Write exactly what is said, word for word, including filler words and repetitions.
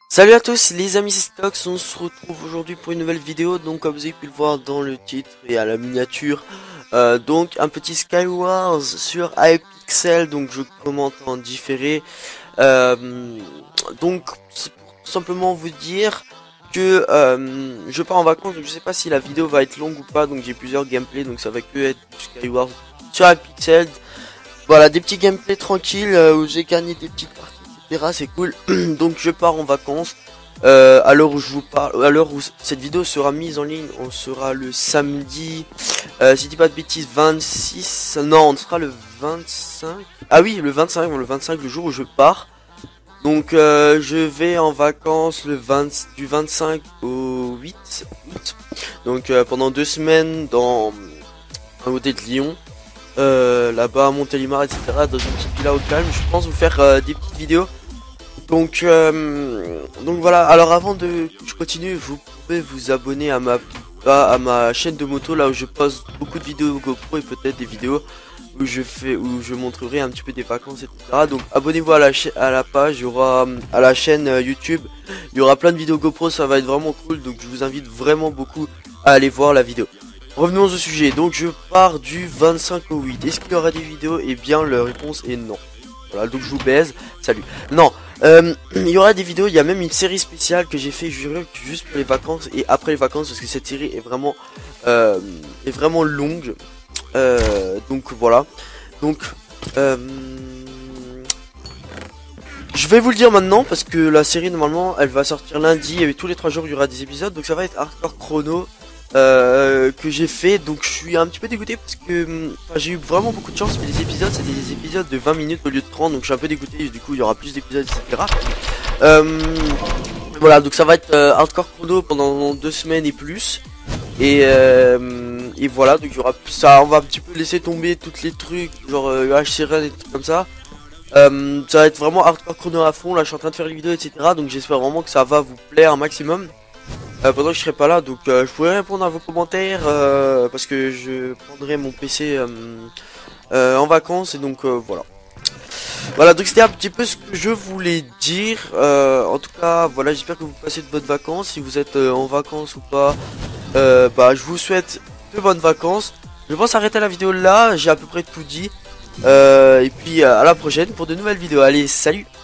Salut à tous les amis, c'est Stox, on se retrouve aujourd'hui pour une nouvelle vidéo. Donc comme vous avez pu le voir dans le titre et à la miniature, euh, donc un petit Skywars sur Hypixel. Donc je commente en différé. euh, Donc c'est pour tout simplement vous dire que euh, je pars en vacances, donc je sais pas si la vidéo va être longue ou pas. Donc j'ai plusieurs gameplays, donc ça va que être du Skywars sur Hypixel. Voilà, des petits gameplays tranquilles euh, où j'ai gagné des petites parties, et cetera. C'est cool. Donc je pars en vacances. Euh, à l'heure où je vous parle, à l'heure où cette vidéo sera mise en ligne, on sera le samedi, euh, si je dis pas de bêtises, vingt-six, non, on sera le vingt-cinq, ah oui, le vingt-cinq, le vingt-cinq, le jour où je pars. Donc euh, je vais en vacances le vingt, du vingt-cinq au huit août, donc euh, pendant deux semaines dans un hôtel de Lyon. Euh, là-bas à Montélimar, et cetera. Dans une petite villa au calme. Je pense vous faire euh, des petites vidéos. Donc, euh, donc voilà. Alors avant de que je continue, vous pouvez vous abonner à ma à ma chaîne de moto, là où je poste beaucoup de vidéos GoPro et peut-être des vidéos où je fais où je montrerai un petit peu des vacances, et cetera. Donc abonnez-vous à la à la page, il y aura à la chaîne euh, YouTube, il y aura plein de vidéos GoPro, ça va être vraiment cool. Donc je vous invite vraiment beaucoup à aller voir la vidéo. Revenons au sujet, donc je pars du vingt-cinq au huit. Est-ce qu'il y aura des vidéos? Eh bien la réponse est non. Voilà, donc je vous baise, salut. Non, euh, il y aura des vidéos, il y a même une série spéciale que j'ai fait juste pour les vacances et après les vacances, parce que cette série est vraiment, euh, est vraiment longue. Euh, donc voilà, donc euh, je vais vous le dire maintenant parce que la série normalement elle va sortir lundi et tous les trois jours il y aura des épisodes, donc ça va être Hardcore Chrono. Euh, que j'ai fait, donc je suis un petit peu dégoûté parce que j'ai eu vraiment beaucoup de chance, mais les épisodes c'était des épisodes de vingt minutes au lieu de trente, donc je suis un peu dégoûté. Du coup il y aura plus d'épisodes, etc. euh, voilà, donc ça va être euh, Hardcore Chrono pendant deux semaines et plus, et, euh, et voilà, donc il y aura ça, on va un petit peu laisser tomber toutes les trucs genre euh, H C R et des trucs comme ça. Euh, ça va être vraiment Hardcore Chrono à fond. Là je suis en train de faire les vidéos, etc. Donc j'espère vraiment que ça va vous plaire un maximum. Euh, pendant que je serai pas là, donc euh, je pourrais répondre à vos commentaires euh, parce que je prendrai mon P C euh, euh, en vacances, et donc euh, voilà. Voilà, donc c'était un petit peu ce que je voulais dire. Euh, en tout cas, voilà, j'espère que vous passez de bonnes vacances. Si vous êtes euh, en vacances ou pas, euh, bah je vous souhaite de bonnes vacances. Je pense arrêter la vidéo là, j'ai à peu près tout dit. Euh, et puis à la prochaine pour de nouvelles vidéos. Allez, salut!